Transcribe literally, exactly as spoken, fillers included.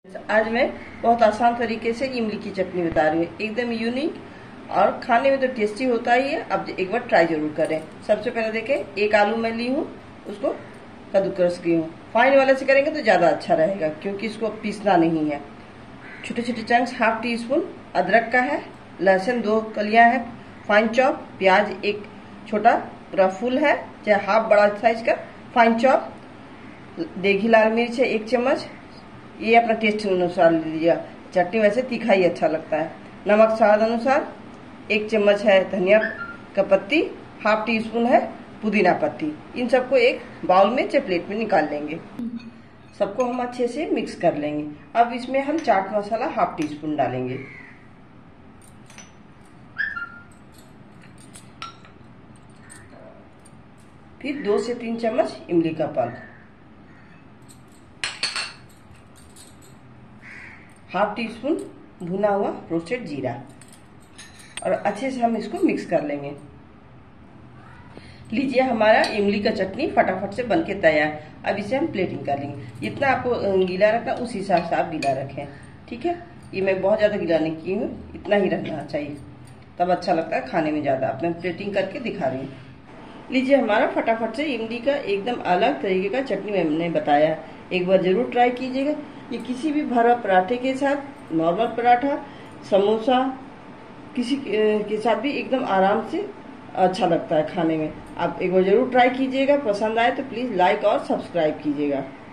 आज मैं बहुत आसान तरीके से इमली की चटनी बता रही हूँ, एकदम यूनिक और खाने में तो टेस्टी होता ही है। अब एक बार ट्राई जरूर करें। सबसे पहले देखें, एक आलू मैं ली हूँ, उसको कद्दूकस की हूँ। फाइन वाले से करेंगे तो ज़्यादा अच्छा रहेगा क्योंकि इसको पीसना नहीं है। छोटे छोटे चंक्स हाफ टी स्पून अदरक का है, लहसुन दो कलियाँ है फाइन चॉप, प्याज एक छोटा पूरा फुल है चाहे हाफ बड़ा साइज का फाइन चॉप, देगी लाल मिर्च है एक चम्मच, ये अपना टेस्ट अनुसार लीजिएगा। चटनी वैसे तीखा ही अच्छा लगता है। नमक स्वाद अनुसार, एक चम्मच है धनिया का पत्ती, हाफ टी स्पून है पुदीना पत्ती। इन सबको एक बाउल में चाहे प्लेट में निकाल लेंगे। सबको हम अच्छे से मिक्स कर लेंगे। अब इसमें हम chaat masala half teaspoon डालेंगे। फिर दो से तीन चम्मच इमली का पल्प, हाफ टी स्पून भुना हुआ रोस्टेड जीरा, और अच्छे से हम इसको मिक्स कर लेंगे। लीजिए, हमारा इमली का चटनी फटाफट से बनके तैयार। अब इसे हम प्लेटिंग कर लेंगे। जितना आपको गीला रखना उस हिसाब से आप गीला रखें, ठीक है। ये मैं बहुत ज़्यादा गीला नहीं की हूँ, इतना ही रहना चाहिए, तब अच्छा लगता है खाने में ज़्यादा। अब मैं प्लेटिंग करके दिखा रही हूँ। लीजिए, हमारा फटाफट से इमली का एकदम अलग तरीके का चटनी मैंने बताया, एक बार जरूर ट्राई कीजिएगा। ये किसी भी भरा पराठे के साथ, नॉर्मल पराठा, समोसा, किसी के साथ भी एकदम आराम से अच्छा लगता है खाने में। आप एक बार जरूर ट्राई कीजिएगा। पसंद आए तो प्लीज़ लाइक और सब्सक्राइब कीजिएगा।